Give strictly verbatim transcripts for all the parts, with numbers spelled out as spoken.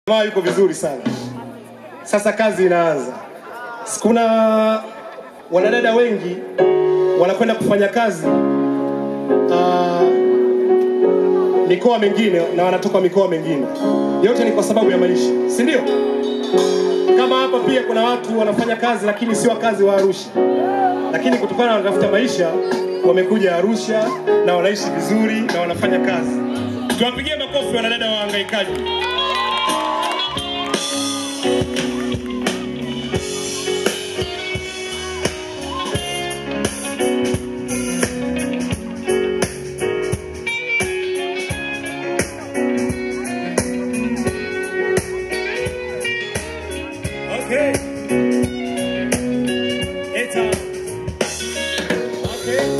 Mama yuko vizuri sana. Sasa kazi inaanza. Kuna wanadada wengi wanakwenda kufanya kazi uh, mikoa mingine na wanatoka mikoa mingine. Yote ni kwa sababu ya maisha, si ndio? Kama hapa pia kuna watu wanafanya kazi lakini sio kazi wa Arusha. Lakini kutokana na wanatafuta maisha wamekuja Arusha na wanaishi vizuri na wanafanya kazi. Tuwapigie makofi wanadada wahangaikaji. Okay. It's on. Okay.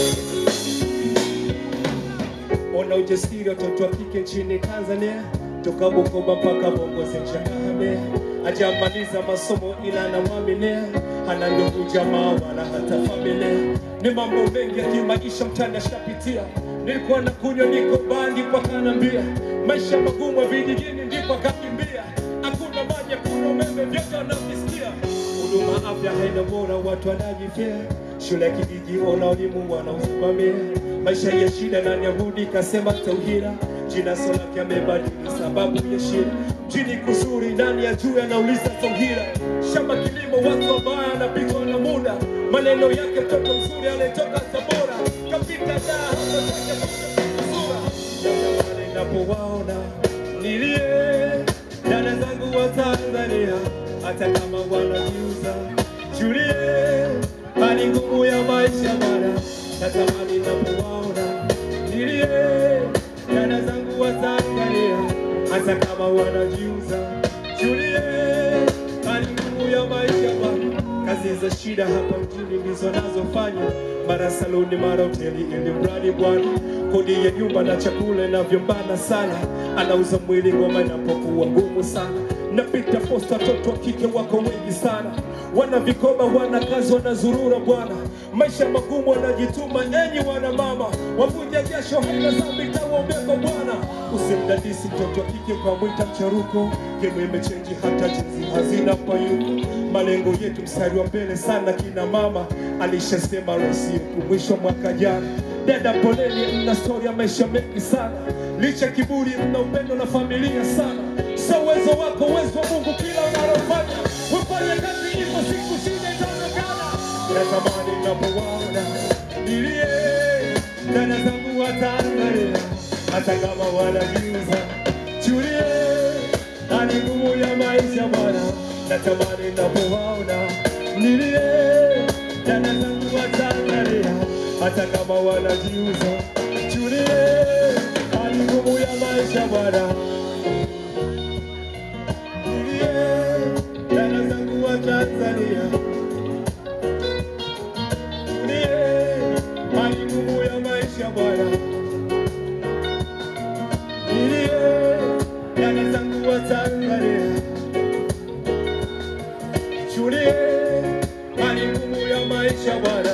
Ona ujasiri watoto wa kike nchini Tanzania, toka Bukoba mpaka Bongo Zenjahame. Hajamaliza masomo ila anawaminia, hana ndugu jamaa wala hata familia. Ni mambo mengi ya kimaisha mtani ashapitia. Nilikuwa nakunywa niko bandi kwa kanambia, maisha magumu vijijini ndipo akakimbia. Hakuna maji, hakuna umeme, vyote wanavisikia. Huduma afya haina bora, watu wanajifia. Shule ya kijiji ona walimu wanausimamia. Maisha ya shida na nyahudi kasema tauhira. Jina solake amebadili sababu ya shida. Mjini kusuri ndani ya juu anauliza tauhira. Shamba kilimo watu wabaya anapigwa na muda. Maneno yake mtoto mzuri alitoka Tabora. Kapita daa hapa zake sura. Natamani napowaona nilie. Dada zangu wa Tanzania hata kama wanajiuza. Julie hali ngumu ya maisha bana. Natamani napowaona nilie. Dada zangu wa Tanzania hata kama wanajiuza. Julie hali ngumu ya maisha bana. Kazi za shida hapa mjini ndizo nazofanya. Mara saluni, mara hoteli, ili mradi bwana. Kodi ya nyumba na chakula inavyombana sana. Anauza mwili ngoma inapokuwa ngumu sana. Napita posta watoto wa kike wako wengi sana. Wana vikoba, wana kazi, wana zurura bwana. Maisha magumu wanajituma, enyi wana mama. Wavuja jasho haina zambi tawaombea kwa bwana. Usimdadisi mtoto wa kike kwa mwita mcharuko. Kemu imechenji hata jinsi hazina payuko. Malengo yetu mstari wa mbele sana kina mama. Alishasema rasi yetu mwisho mwaka jana. Dada poleni, mna story ya maisha mengi sana. Licha kiburi mna upendo na familia sana. Sa uwezo wako uwezo wa Mungu kila unalofanya. Wafanya kazi ipo siku shida itaonekana. Natamani napowaona nilie. Dada zangu wa Tanzania hata kama wanajiuza. Julie hali ngumu ya maisha bwana. Natamani napowaona nilie. Dada zangu wa Tanzania hata kama wanajiuza. Julie hali ngumu ya maisha bwana. Dada zangu wa Tanzania Julie hali ngumu ya maisha bwana. Julie dada zangu wa Tanzania Julie hali ngumu ya maisha bwana.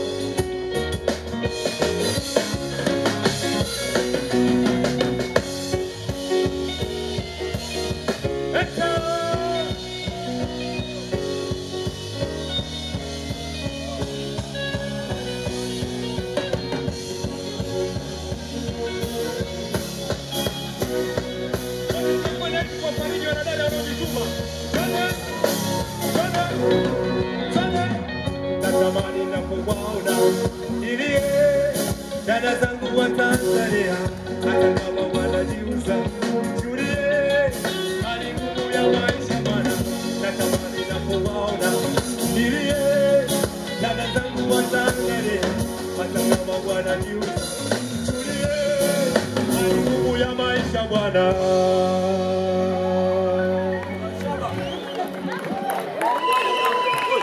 Natamani napowaona nilie. Dada zangu wa Tanzania hata kama wanajiuza. Julie hali ngumu ya maisha bwana. Natamani napowaona nilie. Dada zangu wa Tanzania hata kama wanajiuza. Julie hali ngumu ya maisha bwana.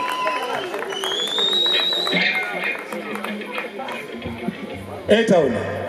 A-Town.